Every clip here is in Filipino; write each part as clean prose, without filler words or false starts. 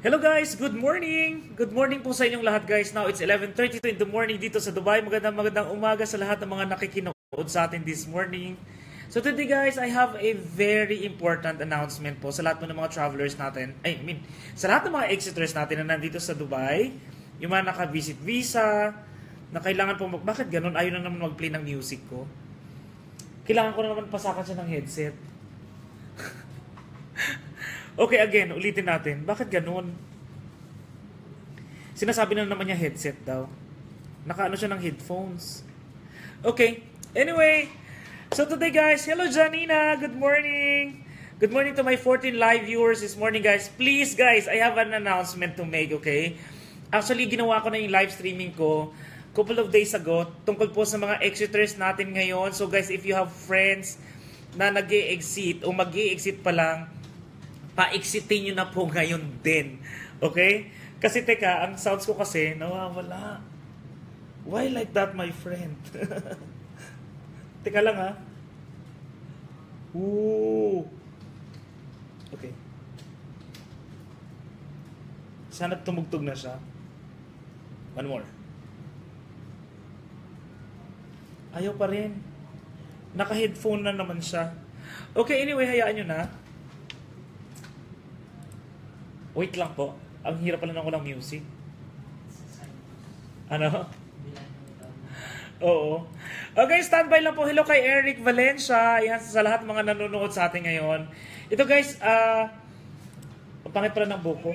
Hello guys, good morning! Good morning po sa inyong lahat guys. Now it's 11:32 in the morning dito sa Dubai. Magandang umaga sa lahat ng mga nakikinood sa atin this morning. So today guys, I have a very important announcement po sa lahat po ng mga travelers natin. Sa lahat ng mga exiters natin na nandito sa Dubai. Yung mga naka-visit visa, na kailangan po bakit ganun? Ayaw na naman mag-play ng music ko. Kailangan ko na naman pasakan siya ng headset. Okay, again, ulitin natin. Bakit ganun? Sinasabi na naman niya headset daw. Nakaano siya ng headphones. Okay, anyway. So today guys, hello Janina, good morning. Good morning to my 14 live viewers this morning guys. Please guys, I have an announcement to make, okay? Actually, ginawa ko na yung live streaming ko couple of days ago tungkol po sa mga exiters natin ngayon. So guys, if you have friends na nag-e-exit o mag-e-exit pa lang, pa-exitin nyo na po ngayon din. Okay? Kasi teka, ang sounds ko kasi nawawala. Why like that, my friend? Teka lang ha. Ooh. Okay. Sana tumugtog na siya. One more. Ayaw pa rin. Naka-headphone na naman siya. Okay, anyway, hayaan nyo na. Wait lang po. Ang hirap pala ng walang music. Ano? Oo. Okay, standby lang po. Hello kay Eric Valencia. Yan sa lahat mga nanonood sa atin ngayon. Ito guys, ang pangit pala ng buko.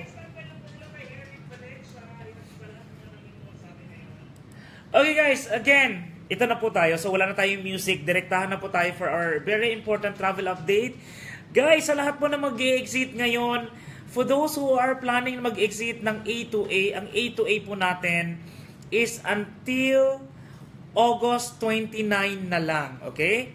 Okay guys, again, ito na po tayo. So wala na tayong music. Direktahan na po tayo for our very important travel update. Guys, sa lahat po na mag-exit ngayon, for those who are planning mag-exit ng A2A, ang A2A po natin is until August 29 na lang. Okay?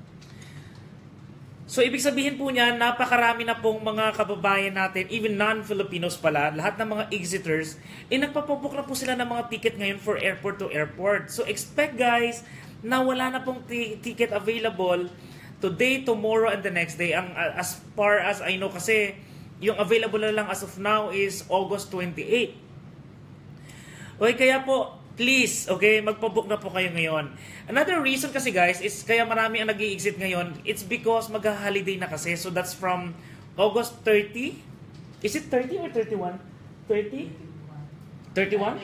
So, ibig sabihin po niya, napakarami na pong mga kababayan natin, even non-Filipinos pala, lahat ng mga exiters, nagpapabook na po sila ng mga ticket ngayon for airport to airport. So, expect guys, na wala na pong ticket available today, tomorrow, and the next day. As far as I know kasi, yung available na lang as of now is August 28. Okay, kaya po, please, okay, magpabook na po kayo ngayon. Another reason kasi guys, is kaya marami ang nag-i-exit ngayon, it's because mag-holiday na kasi. So that's from August 30. Is it 30 or 31? 30? 31?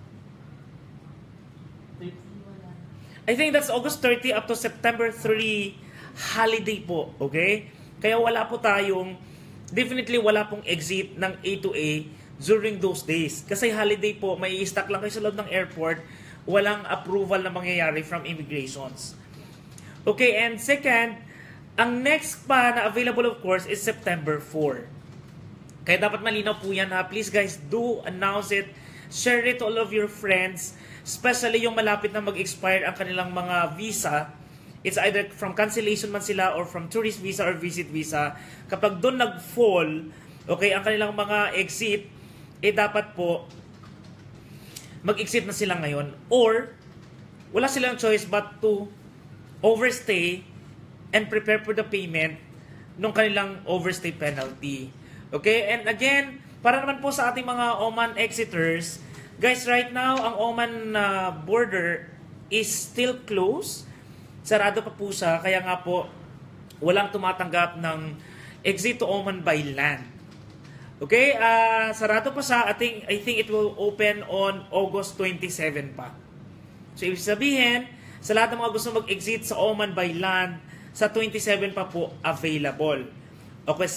I think that's August 30 up to September 3 holiday po, okay? Kaya wala po tayong definitely wala pong exit ng A2A during those days. Kasi holiday po, may i-stock lang kayo sa loob ng airport, walang approval na mangyayari from immigrations. Okay, and second, ang next pa na available of course is September 4. Kaya dapat malinaw po yan ha. Please guys, do announce it. Share it to all of your friends, especially yung malapit na mag-expire ang kanilang mga visa. It's either from cancellation man sila or from tourist visa or visit visa. Kapag doon nag-fall, okay, ang kanilang mga exit, dapat po mag-exit na sila ngayon. Or, wala silang choice but to overstay and prepare for the payment ng kanilang overstay penalty. Okay? And again, para naman po sa ating mga Oman exiters, guys, right now, ang Oman border is still closed. Sarado pa po siya, kaya nga po, walang tumatanggap ng exit to Oman by land. Okay, sarado pa siya. I think it will open on August 27 pa. So, ibig sabihin, sa lahat ng mga gusto mag-exit sa Oman by land, sa 27 pa po available. Okay,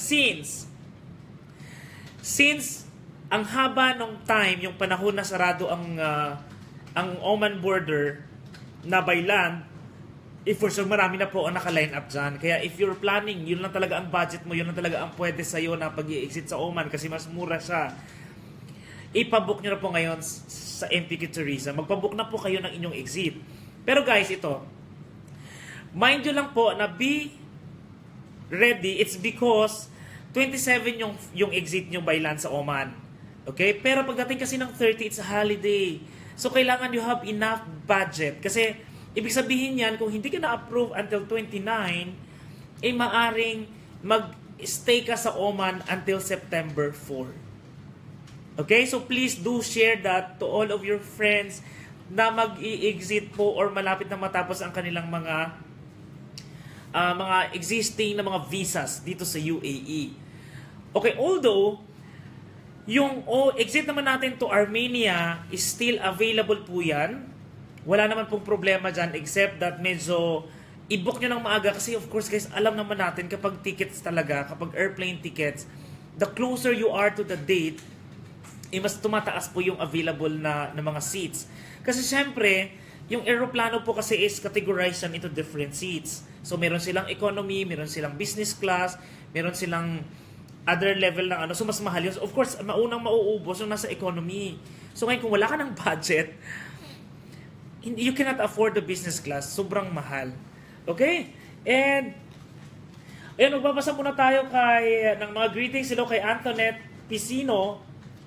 since ang haba ng time, yung panahon na sarado ang Oman border na by land, for sure, marami na po ang naka-line up dyan. Kaya if you're planning, yun lang talaga ang budget mo, yun lang talaga ang pwede sa'yo na pag-i-exit sa Oman kasi mas mura siya. Ipabook nyo na po ngayon sa MPQ Tourism. Magpabook na po kayo ng inyong exit. Pero guys, ito, mind nyo lang po na be ready. It's because 27 yung exit nyo by land sa Oman. Okay? Pero pagdating kasi ng 30, it's a holiday. So, kailangan you have enough budget. Kasi, ibig sabihin yan, kung hindi ka na-approve until 29, maaring mag-stay ka sa Oman until September 4. Okay? So please do share that to all of your friends na mag-i-exit po or malapit na matapos ang kanilang mga existing na mga visas dito sa UAE. Okay, although yung exit naman natin to Armenia is still available po yan. Wala naman pong problema dyan except that medyo i-book nyo ng maaga kasi of course guys, alam naman natin kapag tickets talaga, kapag airplane tickets, the closer you are to the date, mas tumataas po yung available na mga seats. Kasi syempre, yung aeroplano po kasi is categorized into different seats. So meron silang economy, meron silang business class, meron silang other level na ano. So mas mahal yun. So, of course, maunang mauubos yung nasa economy. So ngayon kung wala ka ng budget, you cannot afford the business class. Sobrang mahal. Okay? And ayan, magbabasa muna tayo ng mga greetings. Hello kay Antoinette Pesino.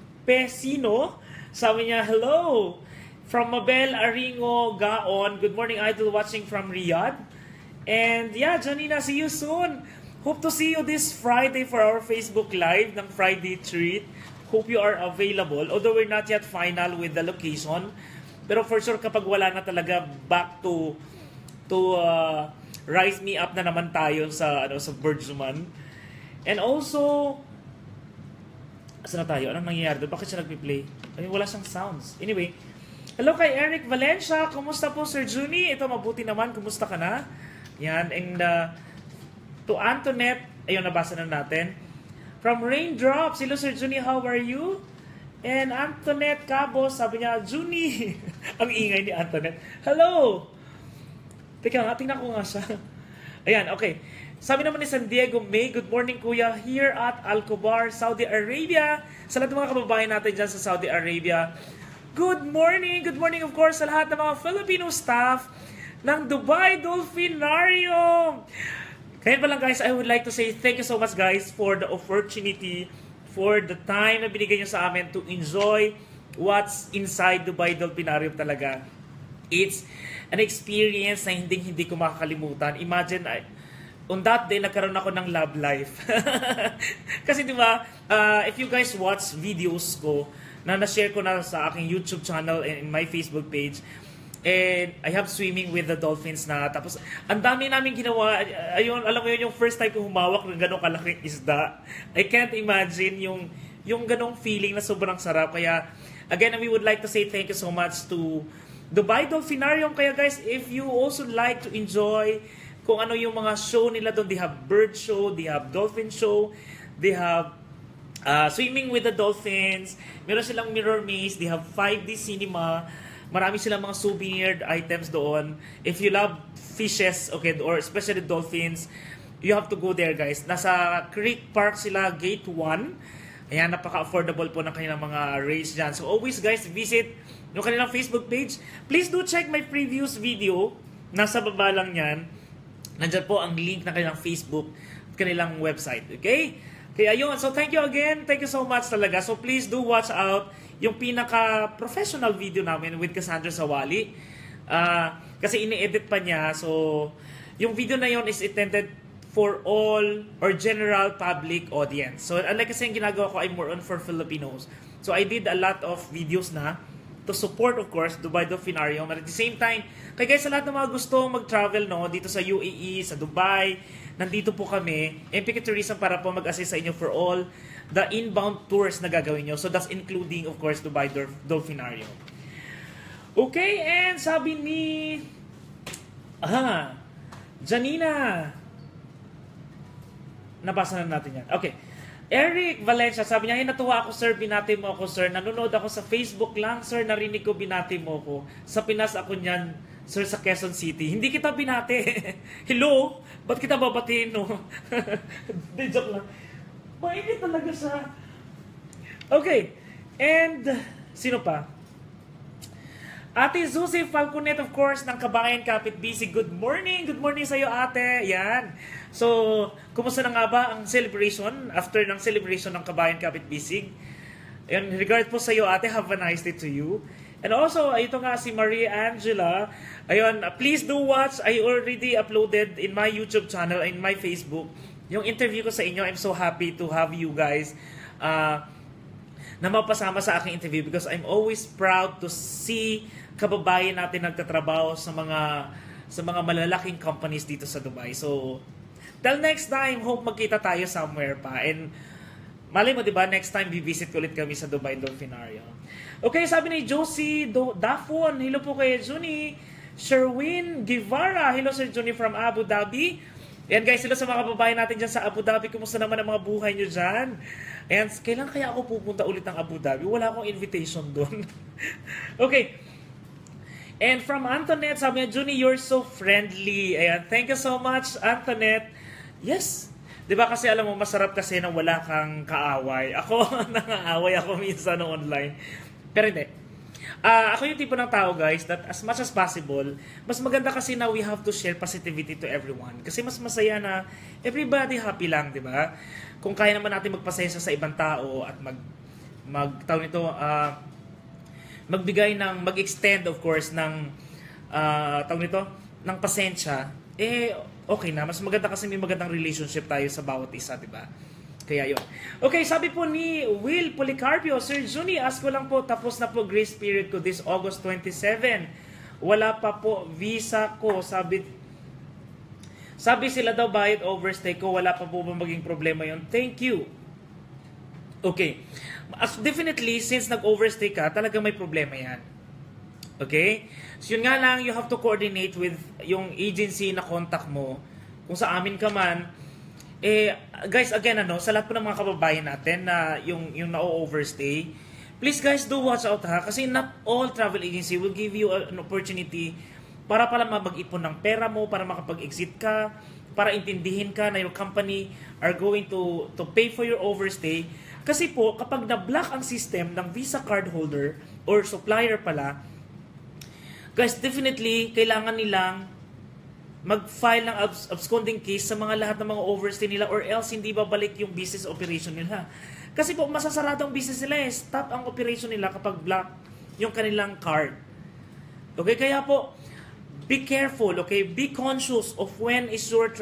Sabi niya, hello! From Mabel Aringo Gaon. Good morning, Idol, watching from Riyadh. And yeah, Janina, see you soon. Hope to see you this Friday for our Facebook Live ng Friday Treat. Hope you are available. Although we're not yet final with the location. Pero for sure, kapag wala na talaga, back to Rise Me Up na naman tayo sa Bergman. And also, saan na tayo? Anong nangyayari doon? Bakit siya nagpi-play? I mean, wala siyang sounds. Anyway, hello kay Eric Valencia. Kumusta po, Sir Juni? Ito, mabuti naman. Kumusta ka na? Yan. And to Antoinette, ayun, nabasa na natin. From Raindrops, hello Sir Juni, how are you? And Antoinette Cabos, sabi niya, Juni. Ang ingay ni Antoinette. Hello! Teka nga, tingnan ko nga siya. Ayan, okay. Sabi naman ni San Diego May, good morning kuya, here at Al-Khobar, Saudi Arabia. Sa lahat ng mga kababayan natin dyan sa Saudi Arabia. Good morning of course sa lahat ng mga Filipino staff ng Dubai Dolphinarium. Kaya pa lang guys, I would like to say thank you so much guys for the opportunity, for the time na binigay nyo sa amin to enjoy what's inside Dubai Dolphinarium talaga. It's an experience na hindi ko makakalimutan. Imagine, on that day, nagkaroon ako ng love life. Kasi di ba, if you guys watch videos ko, na na-share ko na sa aking YouTube channel and in my Facebook page, and I have swimming with the dolphins na. Tapos, ang dami namin ginawa. Ayun, alam mo yun, yung first time ko humawak ng ganong kalaking isda. I can't imagine yung ganong feeling na sobrang sarap. Kaya, again, we would like to say thank you so much to Dubai Dolphinarium. Kaya guys, if you also like to enjoy kung ano yung mga show nila doon, they have bird show, they have dolphin show, they have swimming with the dolphins, meron silang mirror maze, they have 5D cinema, marami silang mga souvenir items doon. If you love fishes, okay, or especially dolphins, you have to go there guys. Nasa Creek Park sila, Gate 1. Ayan, napaka-affordable po ng kanilang mga race dyan. So always guys, visit yung kanilang Facebook page. Please do check my previous video. Nasa baba lang yan. Nandyan po ang link ng kanilang Facebook at kanilang website. Okay? Kaya ayun. So thank you again. Thank you so much talaga. So please do watch out yung pinaka-professional video namin with Cassandra Sawali. Kasi ini-edit pa niya. So, yung video na yon is intended for all or general public audience. So, unlike kasi yung ginagawa ko, I'm more on for Filipinos. So, I did a lot of videos na to support, of course, Dubai Dolphinarium. At the same time, kaya guys, sa lahat ng mga gustong mag-travel dito sa UAE, sa Dubai, nandito po kami, MPK Tourism para po mag-assist sa inyo for all the inbound tours na gagawin nyo. So that's including, of course, Dubai Dolphinarium. Okay, and sabi ni Janina. Nabasa na natin yan. Okay. Eric Valencia, sabi niya, natuwa ako sir, binati mo ako sir. Nanonood ako sa Facebook lang sir, narinig ko binati mo ako. Sa Pinas ako niyan, sir, sa Quezon City. Hindi kita binati. Hello? Ba't kita babatiin, no? Di, joke lang. Mainit talaga siya. Okay. And, sino pa? Ate Zuzi Falconet, of course, ng Kabayan Kapit Busy. Good morning! Good morning sa iyo, ate. Yan. So, kumusta na nga ba ang celebration? After ng celebration ng Kabayan Kapit Busy. And regard po sa iyo, ate. Have a nice day to you. And also, ito nga si Maria Angela. Ayun, please do watch. I already uploaded in my YouTube channel and my Facebook yung interview ko sa inyo. I'm so happy to have you guys na mapasama sa aking interview because I'm always proud to see kababayan natin nagtatrabaho sa mga malalaking companies dito sa Dubai. So, till next time, hope magkita tayo somewhere pa. And malay mo, di ba, next time, bivisit ko ulit kami sa Dubai Dolphinario. Okay, sabi ni Josie Dafon, hello po kay Juni. Sherwin Guevara, hello Sir Juni from Abu Dhabi. Ayan guys, hello sa mga kababayan natin dyan sa Abu Dhabi. Kumusta naman ang mga buhay nyo dyan? Ayan, kailan kaya ako pupunta ulit ng Abu Dhabi? Wala akong invitation doon. Okay. And from Antoinette, sabi niya, Juni, you're so friendly. Ayan, thank you so much, Antoinette. Yes. Di ba kasi alam mo, masarap kasi na wala kang kaaway. Ako, nangaaway ako minsan no online. Pero hindi. Ako yung tipo ng tao, guys, that as much as possible, mas maganda kasi na we have to share positivity to everyone. Kasi mas masaya na everybody happy lang, di ba? Kung kaya naman natin magpasaya sa ibang tao at mag-extend of course ng ng pasensya, okay na. Mas maganda kasi may magandang relationship tayo sa bawat isa, di ba? Kaya yun. Okay, sabi po ni Will Policarpio, Sir Juni, ask ko lang po, tapos na po grace period ko this August 27. Wala pa po visa ko. Sabi sila daw bayad overstay ko, wala pa po ba maging problema yun? Thank you. Okay. Definitely, since nag-overstay ka, talaga may problema yan. Okay? So yun nga lang, you have to coordinate with yung agency na contact mo. Kung sa amin ka man, guys, again, sa lahat po ng mga kababayan natin na yung na-overstay, please guys, do watch out ha. Kasi not all travel agency will give you an opportunity para pala mag-ipon ng pera mo, para makapag-exit ka, para intindihin ka na your company are going to pay for your overstay. Kasi po, kapag na-block ang system ng visa card holder or supplier pala, guys, definitely, kailangan nilang mag-file ng absconding case sa mga lahat ng mga overstay nila or else hindi babalik yung business operation nila. Kasi po, masasarado ang business nila stop ang operation nila kapag block yung kanilang card. Okay, kaya po, be careful, okay? Be conscious of when is your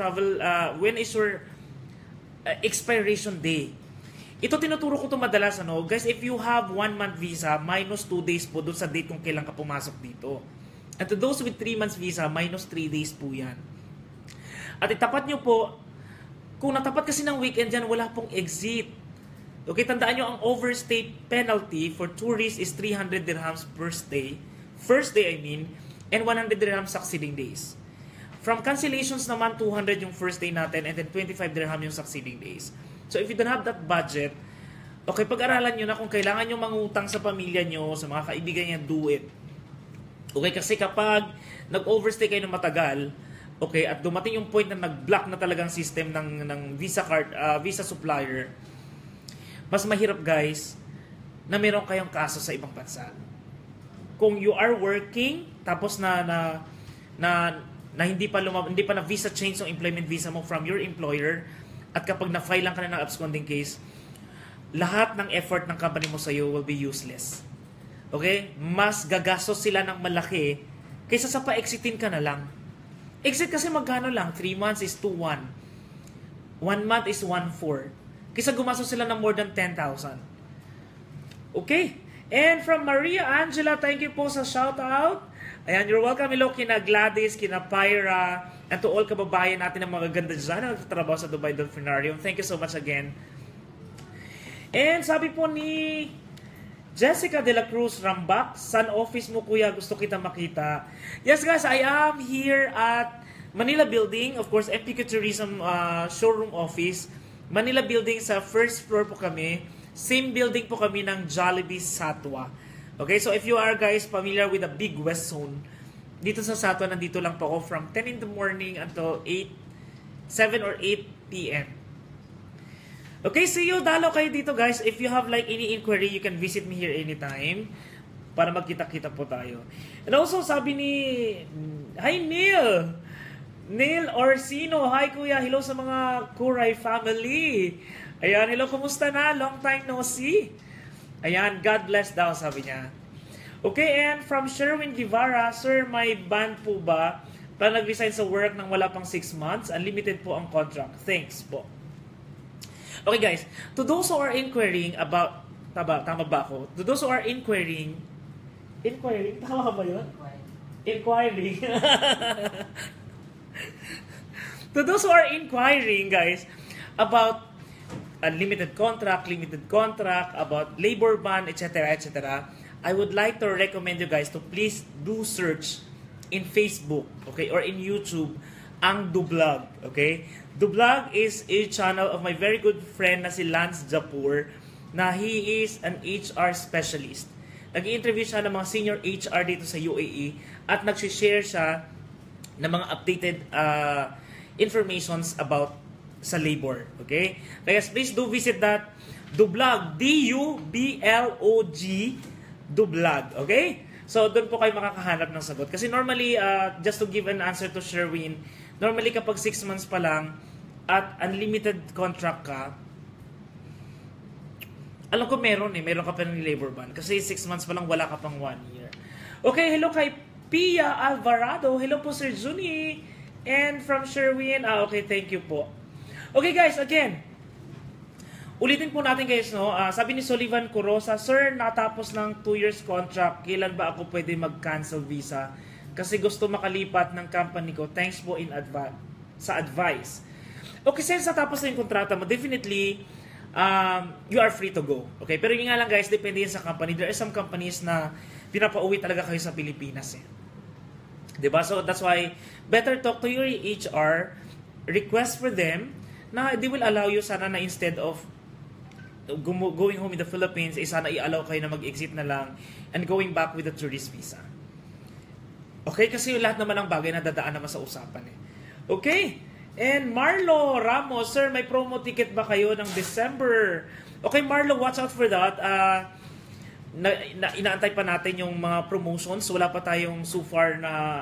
expiration day. Ito tinuturo ko ito madalas, guys, if you have 1 month visa, minus 2 days po doon sa date kung kailan ka pumasok dito. And to those with 3 months visa, minus 3 days po yan. At itapat nyo po, kung natapat kasi ng weekend yan, wala pong exit. Okay, tandaan nyo, ang overstay penalty for tourists is 300 dirhams per stay. First day, and 100 dirhams succeeding days. From cancellations naman, 200 yung first day natin, and then 25 dirham yung succeeding days. So if you don't have that budget, okay, pag-aralan nyo na kung kailangan nyo mangutang sa pamilya nyo, sa mga kaibigan nyo, do it. Okay, kasi kapag nag-overstay kayo ng matagal, okay, at dumating yung point na nag-block na talagang system ng visa card, visa supplier, mas mahirap guys na meron kayong kaso sa ibang bansa. Kung you are working, tapos na hindi pa na visa change yung employment visa mo from your employer, at kapag na-file lang ka na ng absconding case, lahat ng effort ng company mo sa iyo will be useless. Okay? Mas gagastos sila ng malaki kaysa sa pa-exitin ka na lang. Exit kasi magkano lang? 3 months is 2,1. 1 month is 1,4. Kaysa gumastos sila ng more than 10,000. Okay? And from Maria Angela, thank you po sa shoutout. Ayan, you're welcome. Hello kina Gladys, kina Pyra, and to all kababayan natin ng mga ganda dyan na nagtatrabaho sa Dubai Dolphinarium. Thank you so much again. And sabi po ni Jessica de la Cruz Rambak, Sun Office mo kuya, gusto kita makita. Yes guys, I am here at Manila Building. Of course, MPQ Tourism Showroom Office. Manila Building, sa first floor po kami. Same building po kami ng Jollibee Satwa. Okay, so if you are guys familiar with the Big West Zone, dito sa Satwa, nandito lang po ako from 10 in the morning until 7 or 8 p.m. Okay, see you. Dalo kayo dito guys. If you have like any inquiry, you can visit me here anytime para magkita-kita po tayo. And also, sabi ni... Hi, Neil! Neil Orsino. Hi, kuya. Hello sa mga Kuray family. Ayan, hello. Kumusta na? Long time no see. Ayan, God bless daw, sabi niya. Okay, and from Sherwin Guevara, Sir, may ban po ba para nag-resign sa work nang wala pang 6 months? Unlimited po ang contract. Thanks po. Okay guys, to those who are inquiring about Tama ba ako? To those who are inquiring, tama ba yun? Inquiring. To those who are inquiring, guys, about unlimited contract, limited contract, about labor ban, etc., etc., I would like to recommend you guys to please do search in Facebook, okay, or in YouTube, ang Dublog, okay? Dublog is a channel of my very good friend na si Lance Japur, na he is an HR specialist. Nag-i-interview siya ng mga senior HR dito sa UAE at nag-share siya ng mga updated informations about sa labor. Okay? Kaya please do visit that Dublog. D-U-B-L-O-G Dublog. Okay? So, doon po kayo makakahanap ng sagot. Kasi normally, just to give an answer to Sherwin, normally kapag 6 months pa lang at unlimited contract ka, alam ko meron ka pa ng labor ban. Kasi 6 months pa lang, wala ka pang 1 year. Okay, hello kay Pia Alvarado. Hello po Sir Juni. And from Sherwin, okay, thank you po. Okay guys, again, ulitin po natin guys, no? Sabi ni Sullivan Corosa, Sir, natapos ng 2 years contract, kailan ba ako pwede mag-cancel visa? Kasi gusto makalipat ng company ko. Thanks po in advance sa advice. Okay, since natapos na yung kontrata mo, definitely, you are free to go. Okay? Pero yun nga lang guys, depende yan sa company. There are some companies na pinapauwi talaga kayo sa Pilipinas eh. Diba? So that's why, better talk to your HR, request for them, na they will allow you sana na instead of going home in the Philippines, sana i-allow kayo na mag-exit na lang and going back with a tourist visa. Okay? Kasi lahat naman ng bagay na dadaan naman sa usapan eh. Okay? And Marlo Ramos, Sir, may promo ticket ba kayo ng December? Okay, Marlo, watch out for that. Inaantay pa natin yung mga promotions. Wala pa tayong so far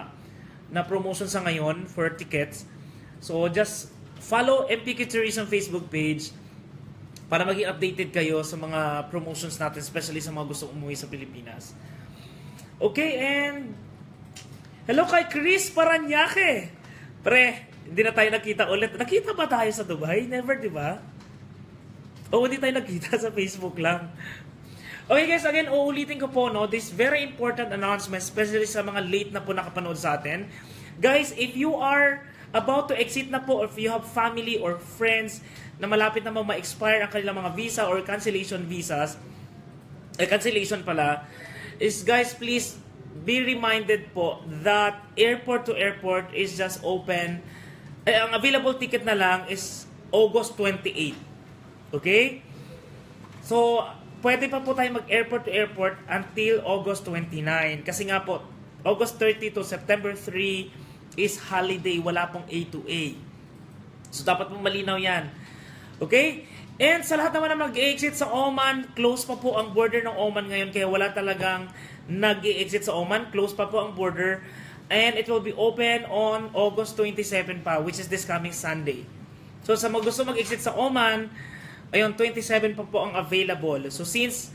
na promotion sa ngayon for tickets. So, just follow MPQ Tourism Facebook page para maging updated kayo sa mga promotions natin, especially sa mga gustong umuwi sa Pilipinas. Okay, and hello kay Chris Paranaque. Pre, hindi na tayo nakita ulit. Nakita ba tayo sa Dubai? Never, di ba? O, hindi tayo nakita sa Facebook lang. Okay guys, again, uulitin ko po, no, this very important announcement, especially sa mga late na po nakapanood sa atin. Guys, if you are about to exit na po, or if you have family or friends na malapit na ma-expire ang kanilang mga visa or cancellation visas, cancellation pala, is guys, please be reminded po that airport to airport is just open. Ang available ticket na lang is August 28. Okay? So, pwede pa po tayo mag-airport to airport until August 29. Kasi nga po, August 30 to September 3 is holiday. Wala pong A to A. So, dapat pong malinaw yan. Okay? And sa lahat naman na mag-exit sa Oman, close pa po ang border ng Oman ngayon. Kaya wala talagang nag-exit sa Oman. Close pa po ang border. And it will be open on August 27 pa, which is this coming Sunday. So sa mga gusto mag-exit sa Oman, ayun, 27 pa po ang available. So since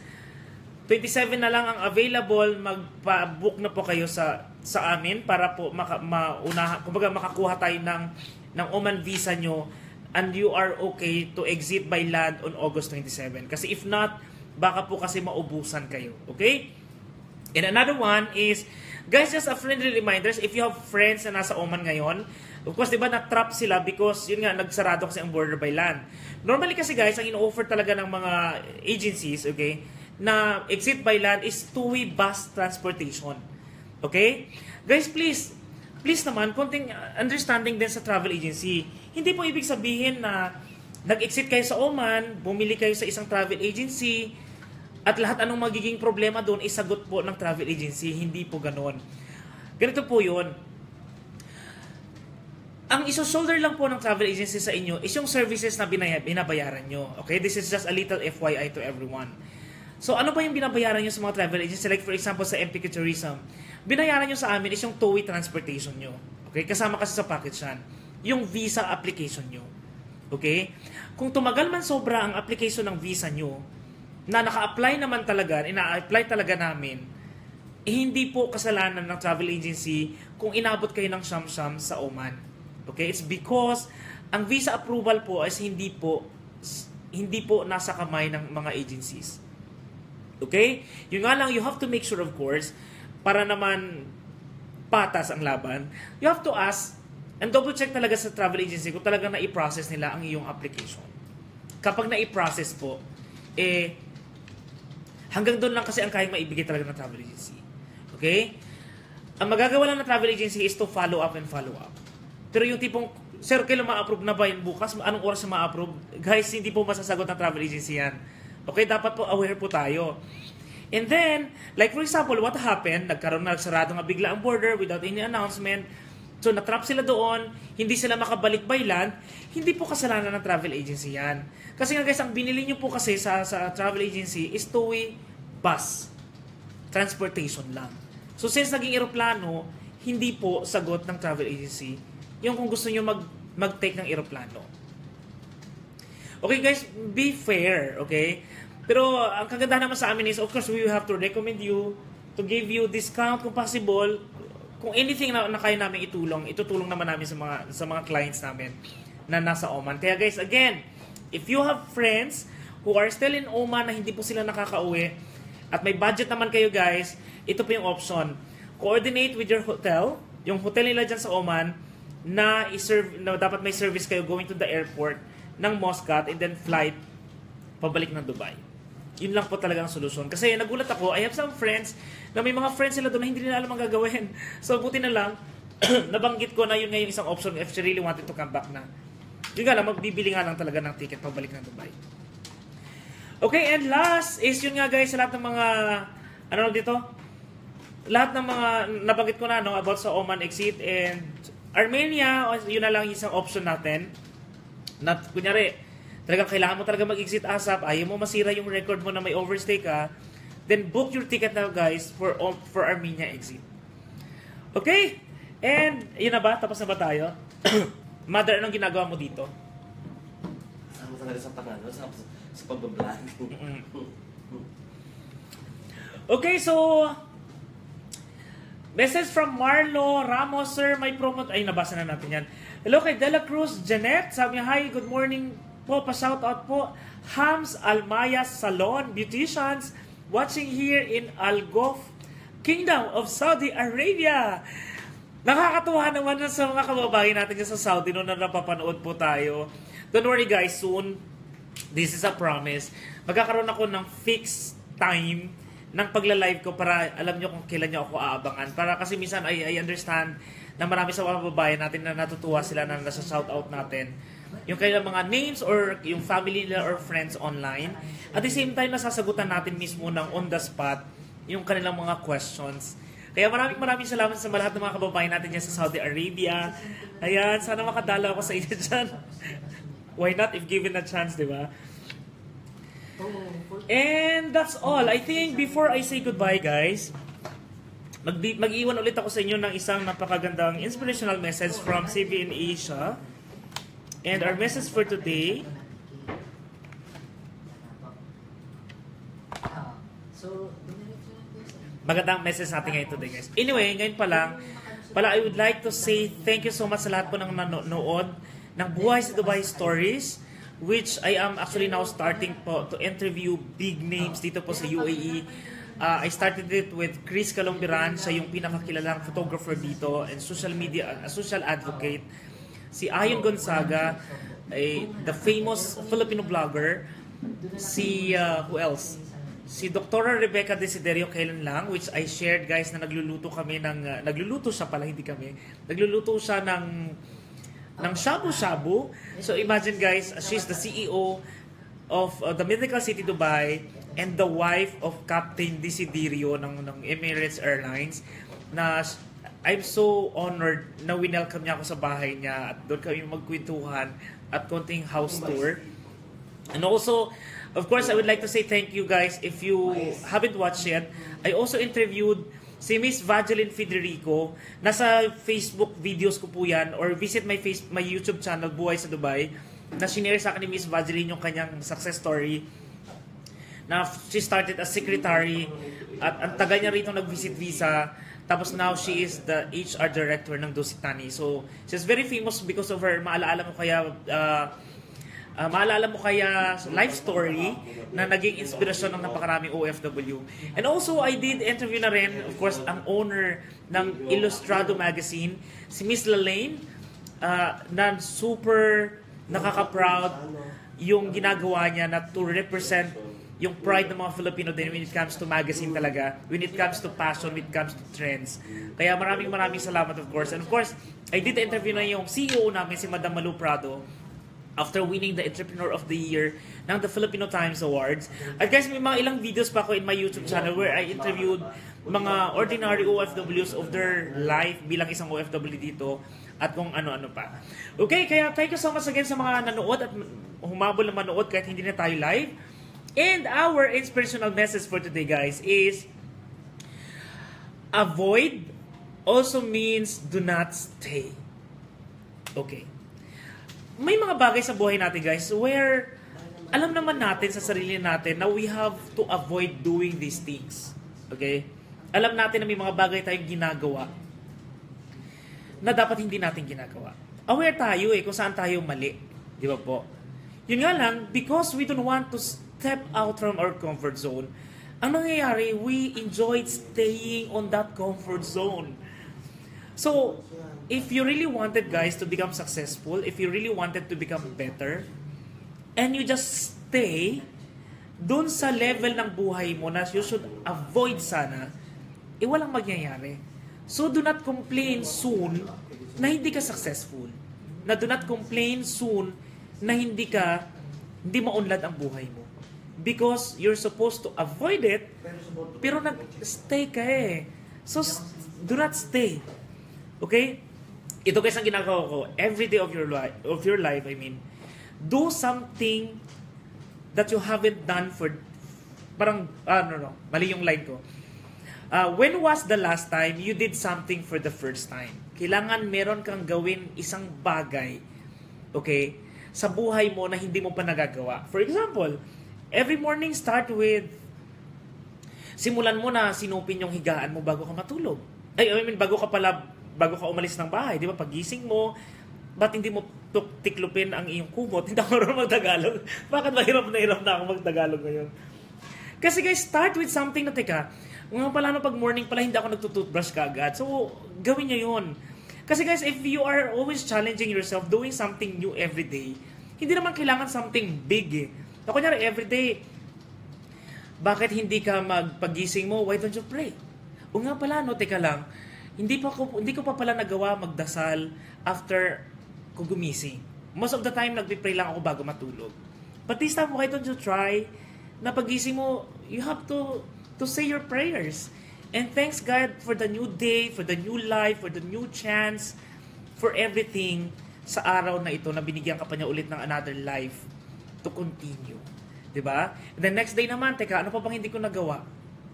27 na lang ang available, magpa-book na po kayo sa amin para po kumbaga makakuha tayo ng Oman visa nyo and you are okay to exit by land on August 27. Kasi if not, baka po kasi maubusan kayo. Okay? And another one is, guys, just a friendly reminders, if you have friends na nasa Oman ngayon, of course, di ba, na-trap sila because, yun nga, nagsarado kasi ang border by land. Normally kasi, guys, ang ino-offer talaga ng mga agencies, okay, na exit by land is two-way bus transportation. Okay? Guys, please naman, konting understanding din sa travel agency. Hindi po ibig sabihin na nag-exit kayo sa Oman, bumili kayo sa isang travel agency, at lahat anong magiging problema doon isagot po ng travel agency. Hindi po ganoon. Ganito po yun. Ang iso-shoulder lang po ng travel agency sa inyo is yung services na binabayaran nyo. Okay? This is just a little FYI to everyone. So, ano ba yung binabayaran nyo sa mga travel agency? Like for example, sa MPQ Tourism, binayaran nyo sa amin is yung two-way transportation nyo. Okay? Kasama kasi sa package yan. Yung visa application nyo. Okay? Kung tumagal man sobra ang application ng visa nyo, na naka-apply naman talaga, ina-apply talaga namin, hindi po kasalanan ng travel agency kung inabot kayo ng siyam-siyam sa Oman. Okay? It's because ang visa approval po is hindi po nasa kamay ng mga agencies. Okay? Yung nga lang, you have to make sure, of course, para naman patas ang laban, you have to ask and double check talaga sa travel agency kung talagang na-i-process nila ang iyong application. Kapag na-i-process po, hanggang doon lang kasi ang kayang maibigay talaga ng travel agency. Okay? Ang magagawa lang ng travel agency is to follow up and follow up. Pero yung tipong, sir, kailan ma-approve na ba yun bukas? Anong oras na ma-approve? Guys, hindi po masasagot ng travel agency yan. Okay? Dapat po aware po tayo. And then, like for example, what happened? Nagsarado nga bigla ang border without any announcement. So, natrap sila doon, hindi sila makabalik by land, hindi po kasalanan ng travel agency yan. Kasi nga guys, ang binili nyo po kasi sa travel agency is two-way bus. Transportation lang. So, since naging eroplano, hindi po sagot ng travel agency yung kung gusto nyo mag-take ng eroplano. Okay guys, be fair, okay? Pero ang kagandahan naman sa amin is, of course, we have to recommend you to give you discount kung possible. Kung anything na kaya namin itutulong naman namin sa mga clients namin na nasa Oman. Kaya guys, again, if you have friends who are still in Oman na hindi po sila nakakauwi at may budget naman kayo guys, ito po yung option. Coordinate with your hotel, yung hotel nila dyan sa Oman, na dapat may service kayo going to the airport ng Muscat and then flight pabalik ng Dubai. Yun lang po talaga ang solusyon. Kasi nagulat ako, I have some friends na may mga friends sila doon na hindi nila alam ang gagawin. So, buti na lang, nabanggit ko na yun ngayon isang option if she really wanted to come back na. Yun nga lang, magbibili nga lang talaga ng ticket pabalik ng Dubai. Okay, and last is yun nga guys, sa lahat ng mga, dito? Lahat ng mga, nabanggit ko na, about sa Oman exit and Armenia, yun na lang isang option natin. Na, kunyari, talagang kailangan mo talaga mag-exit ASAP, ayaw mo masira yung record mo na may overstay ka, then book your ticket now guys for Armenia exit. Okay? And, yun na ba? Tapos na ba tayo? Mother, anong ginagawa mo dito? Sama talaga sa Tagalog, sa pagbablog. Okay, so, message from Marlo Ramos, sir, may promote. Ay, nabasa na natin yan. Hello kay Dela Cruz Janet. Sabi niya, hi, good morning po, pa-shoutout po. Hams Almaya Salon Beauticians watching here in Al Gulf Kingdom of Saudi Arabia. Nakakatuwa naman sa mga kababayan natin sa Saudi noon na napapanood po tayo. Don't worry guys, soon, this is a promise. Magkakaroon ako ng fixed time ng pagla-live ko para alam nyo kung kailan nyo ako aabangan. Para kasi minsan I understand na marami sa mga kababayan natin na natutuwa sila na nasa shoutout natin. Yung kailang mga names or yung family nila or friends online. At the same time, nasasagutan natin mismo ng on the spot yung kanilang mga questions. Kaya maraming salamat sa lahat ng mga kababayan natin dyan sa Saudi Arabia. Ayan, sana makadala ako sa inyo dyan. Why not if given a chance, di ba? And that's all. I think before I say goodbye, guys, mag-iwan ulit ako sa inyo ng isang napakagandang inspirational message from CBN Asia. And our message for today, magandang message natin ngayon today, guys. Anyway, ngayon I would like to say thank you so much sa lahat po ng nanonood ng Buhay sa Dubai Stories, which I am actually now starting po to interview big names dito po sa UAE. I started it with Chris Calombiran, siya yung pinakakilalang photographer dito and social advocate. Si Ayon Gonzaga, the famous Filipino vlogger. Si, who else? Si Dr. Rebecca Desiderio kailan lang, which I shared guys na nagluluto siya pala, hindi kami. Nagluluto siya ng shabu-shabu. So imagine guys, she's the CEO of the Mythical City Dubai and the wife of Captain Desiderio ng Emirates Airlines na I'm so honored na winelcome niya ako sa bahay niya at doon kami magkwentuhan at konting house tour. And also, of course, I would like to say thank you guys. If you haven't watched yet, I also interviewed si Miss Vageline Federico. Nasa Facebook videos ko po yan or visit my YouTube channel, Buhay sa Dubai, na sinare sa akin ni Miss Vageline yung kanyang success story. Na she started as secretary at ang tagal niya rito nag-visit visa. Tapos now she is the HR director ng Dusitani. So she's very famous because of her, maalaala mo kaya Maalala mo kaya life story na naging inspirasyon ng napakaraming OFW. And also, I did interview na rin, of course, ang owner ng Ilustrado Magazine, si Miss Lalaine, na super nakaka-proud yung ginagawa niya na to represent yung pride ng mga Filipino din when it comes to magazine talaga, when it comes to passion, when it comes to trends. Kaya maraming salamat, of course. And of course, I did interview na yung CEO namin, si Madam Malu Prado, after winning the Entrepreneur of the Year ng the Filipino Times Awards. At guys, may mga ilang videos pa ako in my YouTube channel where I interviewed mga ordinary OFWs of their life bilang isang OFW dito at kung ano-ano pa. Okay, kaya thank you so much again sa mga nanood at humabol na manood kahit hindi na tayo live. And our inspirational message for today, guys, is avoid also means do not stay. Okay. May mga bagay sa buhay natin, guys, where alam naman natin sa sarili natin na we have to avoid doing these things. Okay? Alam natin na may mga bagay tayong ginagawa na dapat hindi natin ginagawa. Aware tayo kung saan tayo mali. Di ba po? Yun nga lang, because we don't want to step out from our comfort zone, ang nangyayari, we enjoyed staying on that comfort zone. So, if you really wanted, guys, to become successful, if you really wanted to become better, and you just stay dun sa level ng buhay mo na you should avoid sana, walang mangyayari. So, do not complain soon na hindi ka successful. Na do not complain soon na hindi maunlad ang buhay mo. Because you're supposed to avoid it, pero nag-stay ka So, do not stay. Okay? Ito guys ang ginagawa ko every day of your life, I mean, do something that you haven't done for mali yung line ko. When was the last time you did something for the first time? Kailangan meron kang gawin isang bagay, okay, sa buhay mo na hindi mo pa nagagawa. For example, every morning start with simulan mo na sinupin yung higaan mo bago ka matulog. Bago ka umalis ng bahay, di ba? Pagising mo, ba't hindi mo tiklupin ang iyong kumot? Hindi ako marunong mag-Tagalog. Bakit mahirap na ako mag-Tagalog ngayon? Kasi guys, start with something na, teka, nga pala pag morning pala hindi ako nagtutoothbrush kaagad. So, gawin nyo yun. Kasi guys, if you are always challenging yourself, doing something new every day, hindi naman kailangan something big Kunyari, every day, bakit hindi ka magpagising mo? Why don't you pray? O nga pala, teka lang, hindi ko pa pala nagawa magdasal after ko gumising. Most of the time, nagpipray lang ako bago matulog. But this time, why don't you try na pagising mo, you have to say your prayers. And thanks God for the new day, for the new life, for the new chance, for everything sa araw na ito na binigyan ka pa niya ulit ng another life to continue. Diba? And the next day naman, teka, ano pa bang hindi ko nagawa?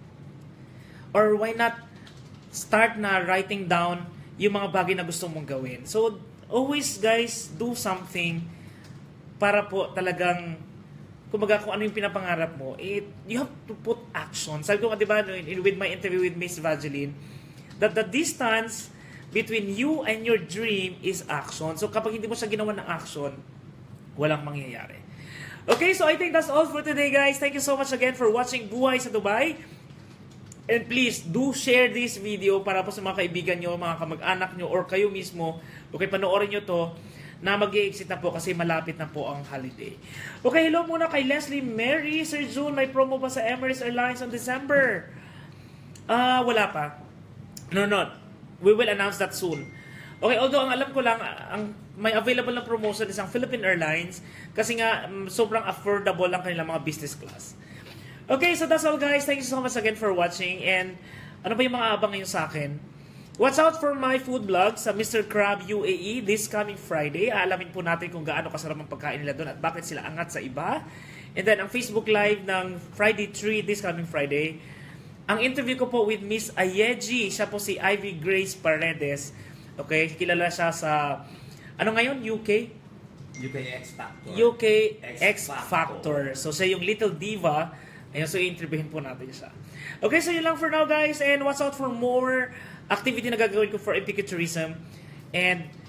Or why not start na writing down yung mga bagay na gusto mong gawin. So, always guys, do something para po talagang, kumbaga kung ano yung pinapangarap mo, you have to put action. Sabi ko nga, diba, with my interview with Miss Vaseline, that the distance between you and your dream is action. So, kapag hindi mo siya ginawa ng action, walang mangyayari. Okay, so I think that's all for today, guys. Thank you so much again for watching Buhay sa Dubai. And please, do share this video para po sa mga kaibigan nyo, mga kamag-anak nyo, or kayo mismo. Okay, panoorin nyo to na mag-i-exit na po kasi malapit na po ang holiday. Okay, hello muna kay Leslie Mary. Sir June, may promo pa sa Emirates Airlines on December? Wala pa. No. We will announce that soon. Okay, although ang alam ko lang, ang may available na promotion is ang Philippine Airlines kasi nga sobrang affordable lang kanilang mga business class. Okay, so that's all guys. Thank you so much again for watching. And ano ba yung mga abang ngayon sa akin? Watch out for my food vlog sa Mr. Crab UAE this coming Friday. Aalamin po natin kung gaano kasarap ang pagkain nila doon at bakit sila angat sa iba. And then ang Facebook Live ng Friday 3 this coming Friday. Ang interview ko po with Miss Ayeji. Siya po si Ivy Grace Paredes. Okay, kilala siya sa, ano ngayon, UK? UK X Factor. UK X Factor. So, siya yung Little Diva. Ayun, so i-interviewin po natin siya. Okay, so yun lang for now, guys. And watch out for more activity na gagawin ko for MPK Tourism. And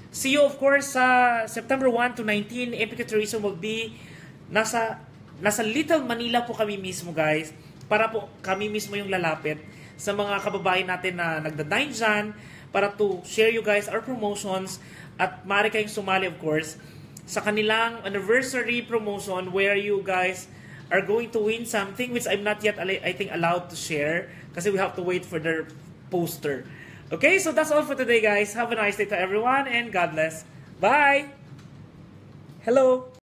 See you of course sa September 1 to 19. Epic Tourism will be nasa Little Manila po kami mismo guys. Para po kami mismo yung lalapit sa mga kababayan natin na nagda-dine dyan para to share you guys our promotions at maaari kayong sumali of course sa kanilang anniversary promotion where you guys are going to win something which I'm not yet I think allowed to share kasi we have to wait for their poster. Okay, so that's all for today guys. Have a nice day to everyone and God bless. Bye! Hello!